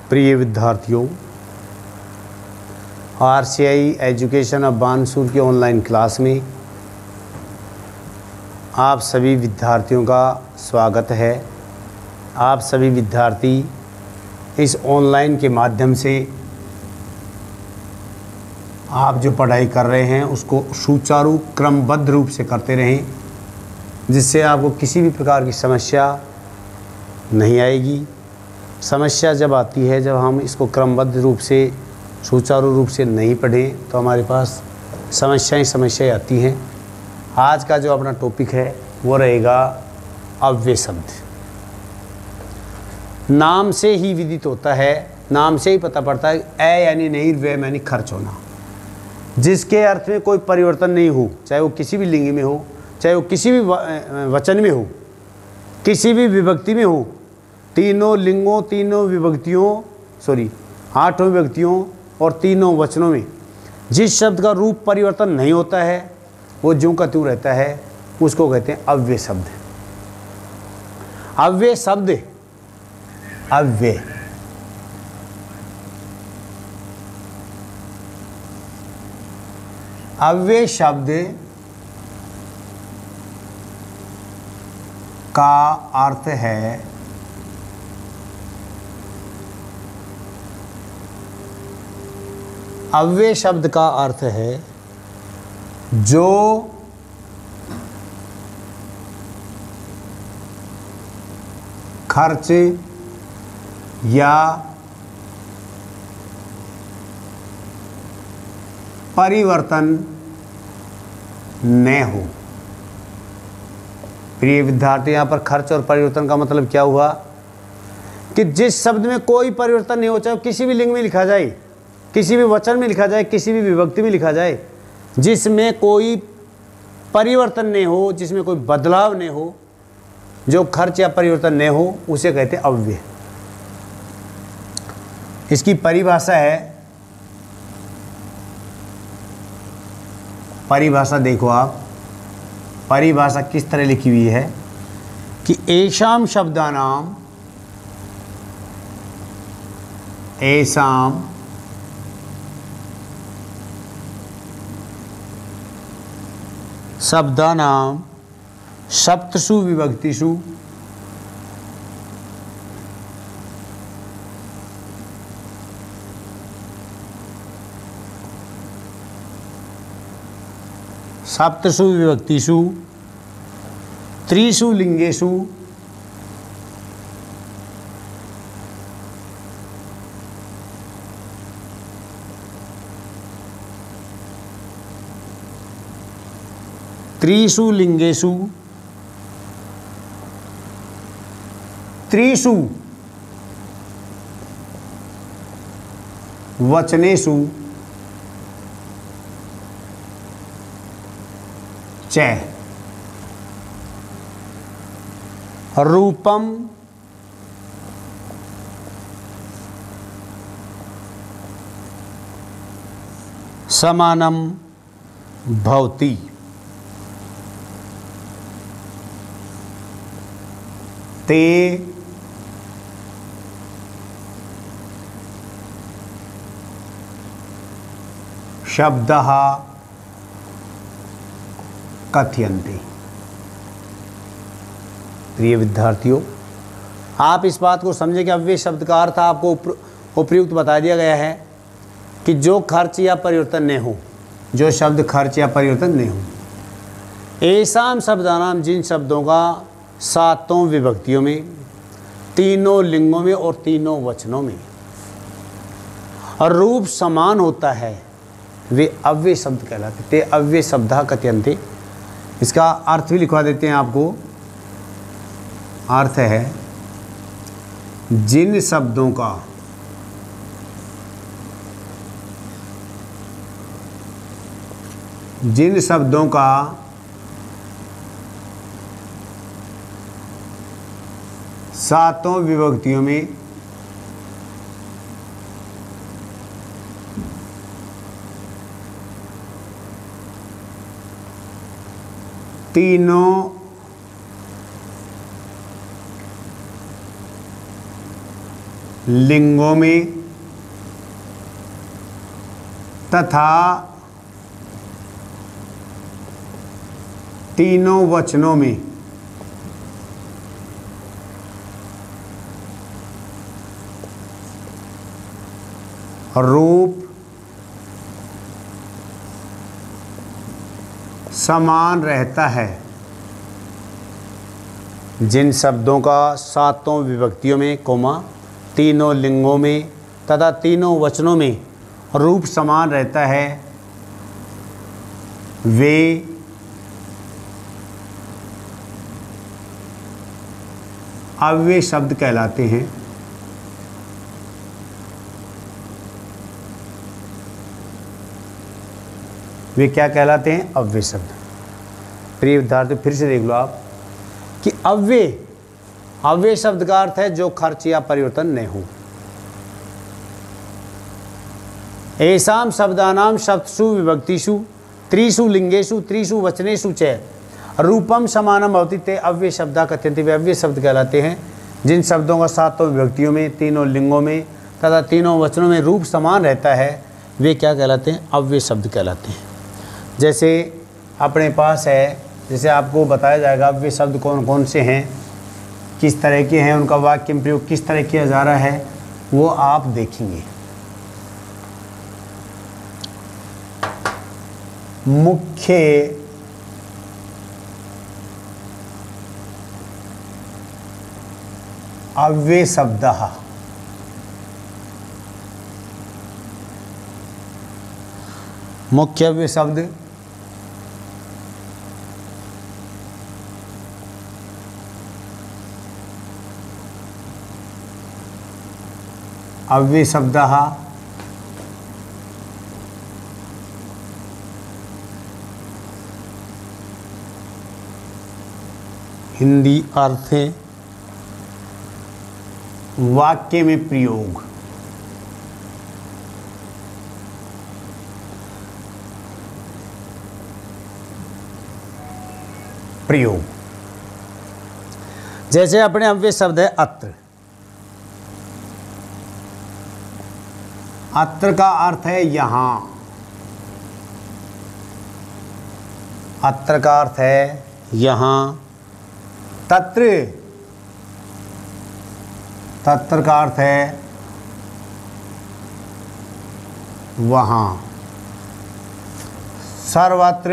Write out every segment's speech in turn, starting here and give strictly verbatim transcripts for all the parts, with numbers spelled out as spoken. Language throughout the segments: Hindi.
प्रिय विद्यार्थियों, R C I education of Bansur की ऑनलाइन क्लास में आप सभी विद्यार्थियों का स्वागत है। आप सभी विद्यार्थी इस ऑनलाइन के माध्यम से आप जो पढ़ाई कर रहे हैं उसको सुचारू क्रमबद्ध रूप से करते रहें, जिससे आपको किसी भी प्रकार की समस्या नहीं आएगी। समस्या जब आती है, जब हम इसको क्रमबद्ध रूप से सुचारू रूप से नहीं पढ़ें तो हमारे पास समस्याएं समस्याएं आती हैं। आज का जो अपना टॉपिक है वो रहेगा अव्यय शब्द। नाम से ही विदित होता है, नाम से ही पता पड़ता है ए यानी नहीं, व्यय यानी खर्च होना, जिसके अर्थ में कोई परिवर्तन नहीं हो, चाहे वो किसी भी लिंग में हो, चाहे वो किसी भी वचन में हो, किसी भी विभक्ति में हो। तीनों लिंगों, तीनों विभक्तियों, सॉरी आठों विभक्तियों और तीनों वचनों में जिस शब्द का रूप परिवर्तन नहीं होता है वो ज्यों का त्यों रहता है, उसको कहते हैं अव्यय शब्द। अव्यय शब्द, अव्यय अव्यय शब्द का अर्थ है अव्यय शब्द का अर्थ है जो खर्च या परिवर्तन न हो। प्रिय विद्यार्थी, यहाँ पर खर्च और परिवर्तन का मतलब क्या हुआ कि जिस शब्द में कोई परिवर्तन नहीं हो, चाहे किसी भी लिंग में लिखा जाए, किसी भी वचन में लिखा जाए, किसी भी विभक्ति में लिखा जाए, जिसमें कोई परिवर्तन नहीं हो, जिसमें कोई बदलाव नहीं हो, जो खर्च या परिवर्तन नहीं हो, उसे कहते हैं अव्यय। इसकी परिभाषा है, परिभाषा देखो आप, परिभाषा किस तरह लिखी हुई है कि एषाम शब्दानाम, एषाम शब्दानाम सप्तसु विभक्तिषु सप्तसु विभक्तिषु त्रिषु लिंगेषु त्रिषु लिंगेषु त्रिषु वचनेषु च रूपम समानम भवति। ते शब्दः कथ्यन्ते। प्रिय विद्यार्थियों, आप इस बात को समझें कि अव्यय शब्द का अर्थ आपको उपयुक्त बता दिया गया है कि जो खर्च या परिवर्तन नहीं हो, जो शब्द खर्च या परिवर्तन नहीं हो। एषाम शब्दानाम, जिन शब्दों का सातों विभक्तियों में, तीनों लिंगों में और तीनों वचनों में और रूप समान होता है, वे अव्यय शब्द कहलाते। ते अव्यय शब्दः कथ्यन्ते। इसका अर्थ भी लिखवा देते हैं आपको। अर्थ है जिन शब्दों का जिन शब्दों का सातों विभक्तियों में तीनों लिंगों में तथा तीनों वचनों में रूप समान रहता है। जिन शब्दों का सातों विभक्तियों में कोमा तीनों लिंगों में तथा तीनों वचनों में रूप समान रहता है वे अव्यय शब्द कहलाते हैं। वे क्या कहलाते हैं? अव्यय शब्द। प्रिय विद्यार्थी फिर से देख लो आप कि अव्यय अव्यय शब्द का अर्थ है जो खर्च या परिवर्तन नहीं हो। एसाम शब्दानाम शब्दसु विभक्तिषु त्रिषु लिंगेषु त्रिषु वचनेषु च रूपम समानम भवति ते अव्यय शब्दा कथ्यन्ते। वे अव्यय शब्द कहलाते हैं जिन शब्दों का सातों विभक्तियों में तीनों लिंगों में तथा तीनों वचनों में रूप समान रहता है वे क्या कहलाते हैं? अव्यय शब्द कहलाते हैं। जैसे अपने पास है, जैसे आपको बताया जाएगा अव्यय शब्द कौन कौन से हैं, किस तरह के हैं, उनका वाक्य में प्रयोग किस तरह किया जा रहा है, वो आप देखेंगे। मुख्य अव्यय शब्दः मुख्य अव्यय शब्द अव्यय शब्दः हिंदी अर्थ है वाक्य में प्रयोग। प्रयोग जैसे अपने अव्यय शब्द है अत्र। अत्र का अर्थ है यहाँ। अत्र का अर्थ है यहाँ। तत्र तत्र का अर्थ है वहाँ। सर्वत्र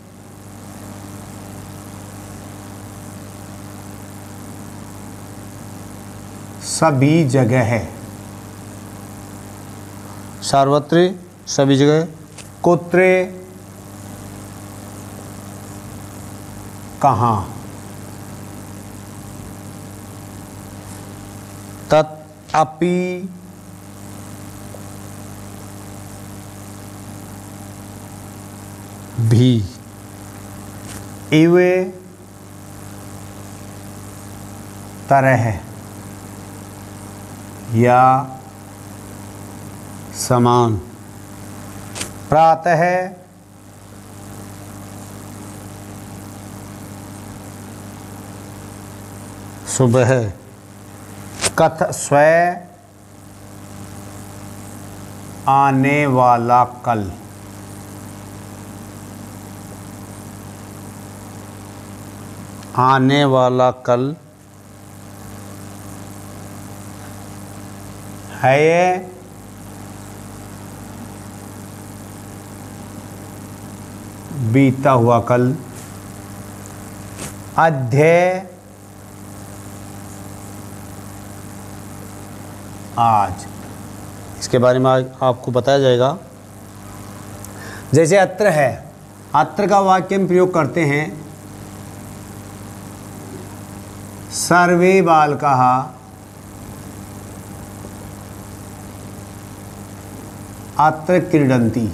सभी जगह है। सर्वत्र सभी जगह। कुत्र कहाँ। तत् अपि भी। इव तरह या समान। प्रातः सुबह। कथ स्वयं आने वाला कल। आने वाला कल है बीता हुआ कल। अध्यय आज। इसके बारे में आज आपको बताया जाएगा। जैसे अत्र है, अत्र का वाक्य में प्रयोग करते हैं सर्वे बालकाः अत्र क्रीडन्ति।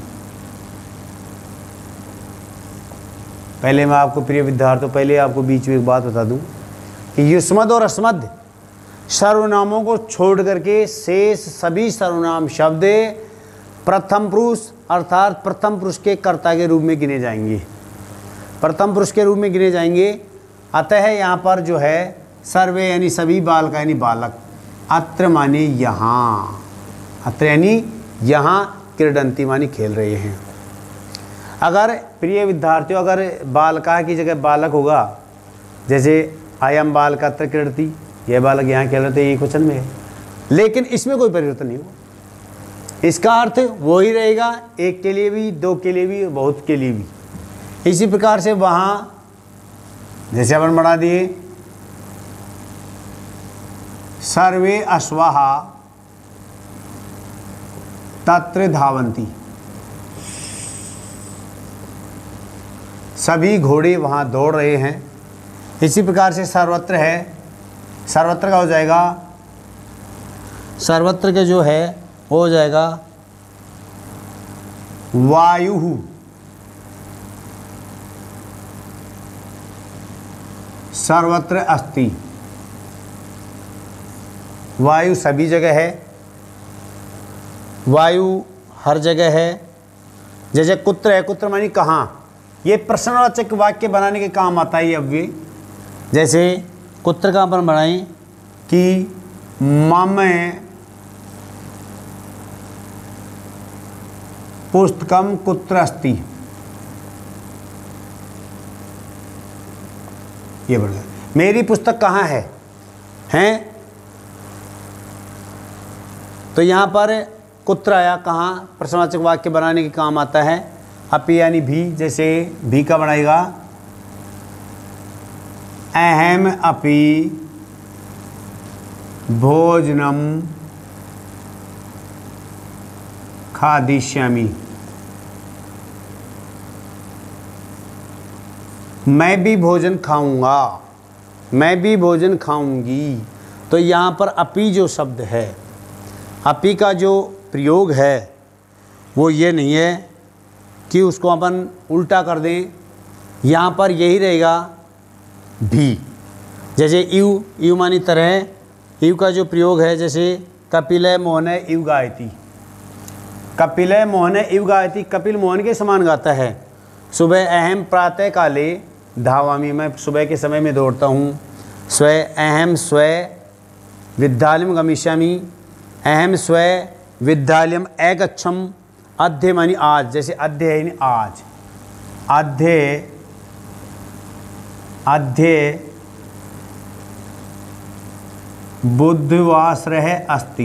पहले मैं आपको प्रिय विद्यार्थियों पहले आपको बीच में एक बात बता दूं कि युष्मद् और अस्मद् सर्वनामों को छोड़ करके शेष सभी सर्वनाम शब्द प्रथम पुरुष अर्थात प्रथम पुरुष के कर्ता के रूप में गिने जाएंगे। प्रथम पुरुष के रूप में गिने जाएंगे। अतः यहाँ पर जो है सर्वे यानी सभी, बालक यानी बालक, अत्र माने यहाँ, अत्र यानी यहाँ, क्रीडन्ति माने खेल रहे हैं। अगर प्रिय विद्यार्थियों अगर बालका की जगह बालक होगा, जैसे अयम बालक अत्र क्रीडति, यह बालक यहाँ खेल रहे थे, ये क्वेश्चन में है, लेकिन इसमें कोई परिवर्तन नहीं होगा। इसका अर्थ वो ही रहेगा, एक के लिए भी, दो के लिए भी, बहुत के लिए भी। इसी प्रकार से वहाँ जैसे अपन बना दिए सर्वे अश्वाः तत्र धावन्ति, सभी घोड़े वहाँ दौड़ रहे हैं। इसी प्रकार से सर्वत्र है, सर्वत्र का हो जाएगा, सर्वत्र के जो है वो हो जाएगा वायुः सर्वत्र अस्ति, वायु सभी जगह है, वायु हर जगह है। जैसे कुत्र है, कुत्र मानी कहाँ, ये प्रश्नवाचक वाक्य बनाने के काम आता है। अब ये जैसे कुत्र का अपन बनाएं कि मम पुस्तकम कुत्र अस्ति, ये बढ़ गया, मेरी पुस्तक कहाँ है, हैं? तो यहाँ पर कुत्र आया कहाँ, प्रश्नवाचक वाक्य बनाने के काम आता है। अपि यानी भी, जैसे भी का बनाएगा अहम अपि भोजनम खादिष्यामि, मैं भी भोजन खाऊंगा, मैं भी भोजन खाऊंगी। तो यहाँ पर अपि जो शब्द है, अपि का जो प्रयोग है वो ये नहीं है कि उसको अपन उल्टा कर दें, यहाँ पर यही रहेगा भी। जैसे इव, इव मानी तरह, इव का जो प्रयोग है, जैसे कपिल मोहन इव गायति, कपिल मोहन इव गायति, कपिल मोहन के समान गाता है। सुबह अहम प्रातः काले धावामी, मैं सुबह के समय में दौड़ता हूँ। स्व अहम स्व विद्यालयम गमिष्यामि, अहम स्व विद्यालयम अगच्छम। अद्य मानी आज, जैसे अद्य यानी आज, अद्य अद्य बुधवासरः अस्ति,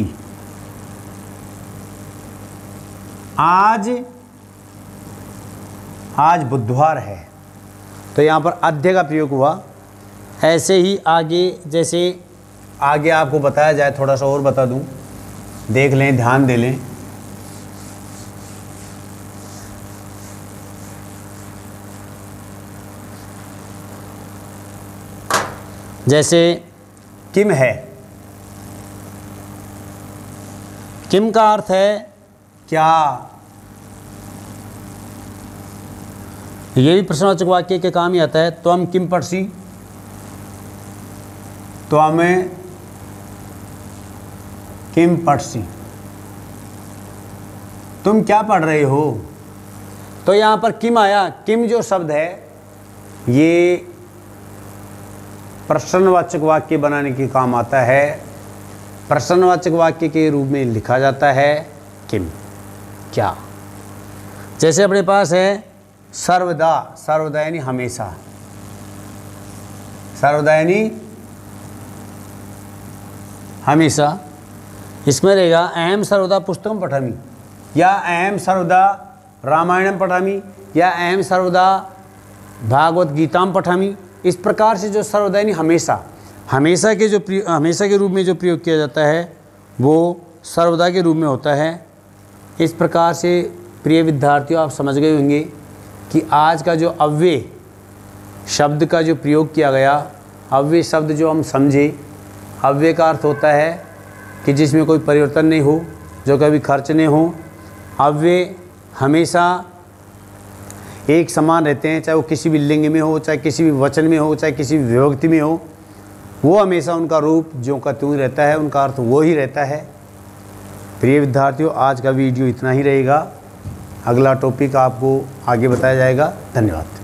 आज आज बुधवार है। तो यहाँ पर अद्य का प्रयोग हुआ। ऐसे ही आगे, जैसे आगे आपको बताया जाए, थोड़ा सा और बता दूं, देख लें, ध्यान दे लें। जैसे किम है, किम का अर्थ है क्या, ये भी प्रश्नवाचक वाक्य के काम ही आता है। त्वम किम पठसि, त्वम किम पठसि, तुम क्या पढ़ रहे हो। तो यहाँ पर किम आया, किम जो शब्द है ये प्रश्नवाचक वाक्य बनाने के काम आता है। प्रश्नवाचक वाक्य के रूप में लिखा जाता है किम, क्या। जैसे अपने पास है सर्वदा, सर्वदा यानी हमेशा, सर्वदा यानी हमेशा। इसमें रहेगा अहम सर्वदा पुस्तकम पठामि, या अहम सर्वदा रामायणम पठामि, या अहम सर्वदा भागवत गीताम पठामि। इस प्रकार से जो सर्वदा यानी हमेशा, हमेशा के जो हमेशा के रूप में जो प्रयोग किया जाता है वो सर्वदा के रूप में होता है। इस प्रकार से प्रिय विद्यार्थियों, आप समझ गए होंगे कि आज का जो अव्यय शब्द का जो प्रयोग किया गया, अव्यय शब्द जो हम समझे, अव्यय का अर्थ होता है कि जिसमें कोई परिवर्तन नहीं हो, जो कभी खर्च नहीं हो। अव्यय हमेशा एक समान रहते हैं, चाहे वो किसी भी लिंग में हो, चाहे किसी भी वचन में हो, चाहे किसी भी विभक्ति में हो, वो हमेशा उनका रूप जो का त्यों रहता है, उनका अर्थ वो ही रहता है। प्रिय विद्यार्थियों, आज का वीडियो इतना ही रहेगा। अगला टॉपिक आपको आगे बताया जाएगा। धन्यवाद।